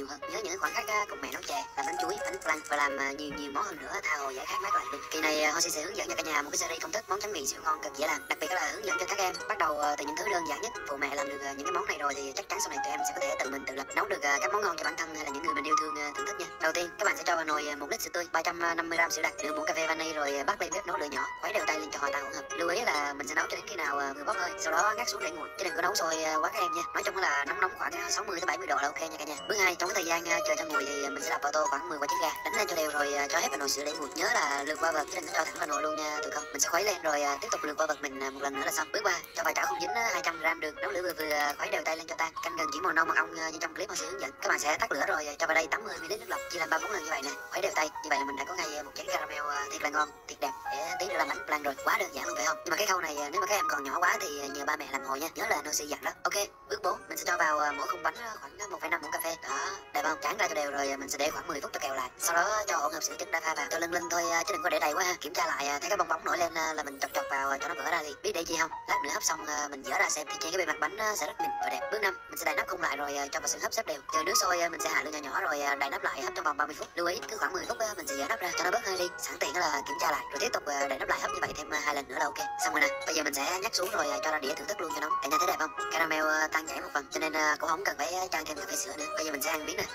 nhiều hơn. Nhớ những khoảnh khắc cùng mẹ nấu chè, làm bánh chuối, bánh flan và làm nhiều more hơn nữa, tha hồ giải khát mát lạnh luôn. Kỳ này Hoshi sẽ hướng dẫn cho cả nhà một cái series công thức món tráng miệng siêu ngon cực dễ làm, đặc biệt là hướng dẫn cho các em bắt đầu từ những thứ đơn giản nhất. Phụ mẹ làm được những cái món này rồi thì chắc chắn sau này tụi em sẽ có thể tự lập nấu được các món ngon cho bản thân hay là những người mình yêu thương thưởng thức nha. Đầu tiên các bạn sẽ cho vào nồi 1 lít sữa tươi, 350g sữa đặc, nửa muỗng cà phê vani rồi bắc lên bếp nấu lửa nhỏ, khuấy đều tay lên cho hòa tan hỗn hợp. Lưu ý là mình sẽ nấu cho đến khi nào vừa bốc hơi, sau đó ngắt xuống để nguội, chứ đừng có nấu sôi quá các em nha. Nói chung là nóng khoảng 60 tới 70 độ là ok nha cả nhà. Bước 2, trong cái thời gian chờ cho nguội thì mình sẽ đập vào tô khoảng 10 quả trứng gà, đánh lên cho đều rồi cho hết vào nồi sữa để nguội. Nhớ là lượt qua vật chứ đừng có cho thẳng vào nồi luôn nha tụi con. Mình sẽ khuấy lên rồi tiếp tục lượt qua vật mình một lần nữa là xong. Bước 3, cho vài chảo không dính 200g đường, nấu lửa vừa vừa, khuấy đều tay lên cho tan. Canh gần chỉ màu nâu mật ong như trong clip Hoshi hướng dẫn. Các bạn sẽ tắt lửa rồi cho vào đây 80ml nước lọc, chia làm 3-4 lần như vậy nè. Khuấy đều tay. Như vậy là mình đã có ngay một chén caramel thiệt là ngon, thiệt đẹp để tí nữa làm bánh flan rồi. Quá đơn giản luôn phải không? Nhưng mà cái khâu này nếu mà các em còn nhỏ quá thì nhờ ba mẹ làm hộ nha. Nhớ là Hoshi dặn đó. Ok. Bước 4, mình sẽ cho vào mỗi khung bánh khoảng 1,5 muỗng cà phê. Đó, đẹp không? Tráng ra cho đều rồi mình sẽ để khoảng 10 phút cho kèo lại. Sau đó cho hỗn hợp sữa trứng đã pha vào, cho lân thôi chứ đừng có để đầy quá ha. Kiểm tra lại thấy cái bong bóng nổi lên là mình chọc vào cho nó vỡ ra thì biết để chi không? Lát nữa hấp xong mình dỡ ra xem thì trên cái bề mặt bánh sẽ rất mịn và đẹp. Bước 5, mình sẽ đậy nắp khung lại rồi cho vào sữa hấp xếp đều. Chờ nước sôi mình sẽ hạ lửa nhỏ nhỏ rồi đậy nắp lại hấp trong vòng 30 phút. Lưu ý cứ khoảng 10 phút mình sẽ dỡ nắp ra cho nó bớt hơi đi. Sẵn tiện là kiểm tra lại rồi tiếp tục đậy nắp lại hấp như vậy thêm 2 lần nữa là ok. Xong rồi nè. Bây giờ mình sẽ nhắc xuống rồi cho ra đĩa thưởng thức luôn cho nó. Cả nhà thấy đẹp không? Caramel tan chảy một phần cho nên cũng không cần phải chan thêm cà phê sữa nữa. Bây giờ mình sẽ ăn miếng nè.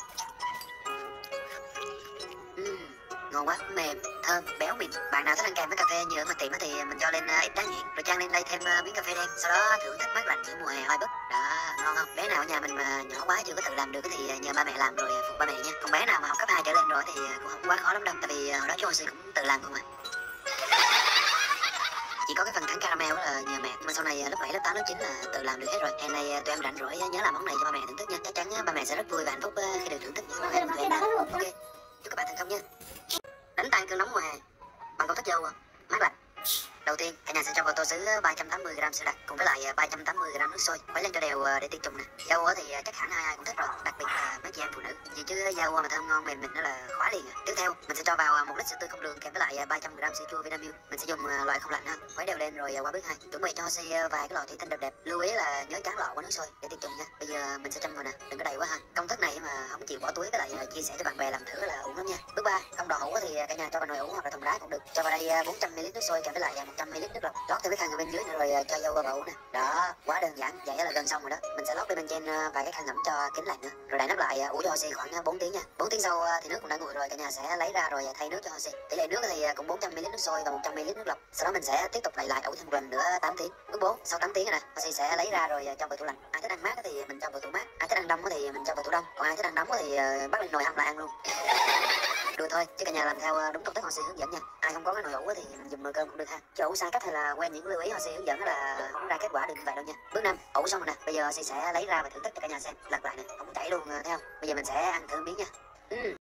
Ngon quá, mềm, thơm, béo mịn. Bạn nào thích ăn kèm với cà phê như ở ngoài tiệm thì mình cho lên ít đá nhuyễn rồi chan lên đây thêm miếng cà phê đen, sau đó thưởng thức mát lạnh giữa mùa hè oi bức. Đó, ngon không? Bé nào ở nhà mình mà nhỏ quá chưa có tự làm được thì nhờ ba mẹ làm rồi phụ ba mẹ nha. Còn bé nào mà học cấp 2 trở lên rồi thì cũng không quá khó lắm đâu, tại vì hồi đó chú Hoshi cũng tự làm không à. Chỉ có cái phần thắng caramel là nhờ mẹ, nhưng mà sau này lớp 7, lớp 8, lớp 9 là tự làm được hết rồi. Hè này tụi em rảnh rỗi nhớ làm món này cho ba mẹ thưởng thức nha. Chắc chắn ba mẹ sẽ rất vui và hạnh phúc khi được thưởng thức những món ăn của tụi em. Ok, chúc các bạn thành công nha. Đánh tan cơn nóng mùa hè bằng công thức dâu mát lạnh. Đầu tiên cả nhà sẽ cho vào tô sứ 380g sữa đặc cùng với lại 380g nước sôi, khuấy lên cho đều để tiệt trùng nè. Dâu thì chắc hẳn ai cũng thích rồi, đặc biệt là mấy chị em phụ nữ, vì chứ dâu mà thơm ngon mềm mịn nó là khóa liền. Tiếp theo mình sẽ cho vào 1 lít sữa tươi không đường kèm với lại 300g sữa chua Vinamilk. Mình sẽ dùng loại không lạnh ha, khuấy đều lên rồi qua bước 2, chuẩn bị cho Hoshi vài cái lọ thủy tinh đẹp đẹp. Lưu ý là nhớ tráng lọ qua nước sôi để tiệt trùng nha. Bây giờ mình sẽ châm vào nè, đừng có đầy quá ha. Công thức này mà không chịu bỏ túi với lại chia sẻ cho bạn bè làm thử là ổn lắm nha. Bước 3, không đỏ hũ thì cả nhà cho vào nồi ủ hoặc là thùng đá cũng được. Cho vào đây 400ml nước sôi kèm với lại 100ml nước lọc, lót thêm cái khăn ở bên dưới nữa rồi cho dâu vào bầu nè. Đó, quá đơn giản, vậy là gần xong rồi đó. Mình sẽ lót bên trên vài cái khăn ẩm cho kín lạnh nữa, rồi đậy nắp lại ủ cho Hoshi khoảng 4 tiếng nha. 4 tiếng sau thì nước cũng đã nguội rồi, cả nhà sẽ lấy ra rồi thay nước cho Hoshi. Tỷ lệ nước thì cũng 400ml nước sôi và 100ml nước lọc. Sau đó mình sẽ tiếp tục lại ủ thêm một lần nữa 8 tiếng. Bước 4, sau 8 tiếng rồi nè, Hoshi sẽ lấy ra rồi cho vào tủ lạnh. Ai thích ăn mát thì mình cho vào tủ mát, ai thích ăn đông thì mình cho vào tủ đông, còn ai thích ăn nóng thì bắt lên nồi hâm lại ăn luôn. Đùa thôi chứ cả nhà làm theo đúng công thức Hoshi hướng dẫn nha. Ai không có cái nồi ủ thì mình dùng nồi cơm cũng được ha, chứ ủ sai cách hay là quên những lưu ý Hoshi hướng dẫn là không ra kết quả được như vậy đâu nha. Bước 5, ủ xong rồi nè, bây giờ Hoshi sẽ lấy ra và thưởng thức cho cả nhà xem. Lật lại nè, không chảy luôn thấy không? Bây giờ mình sẽ ăn thử miếng nha.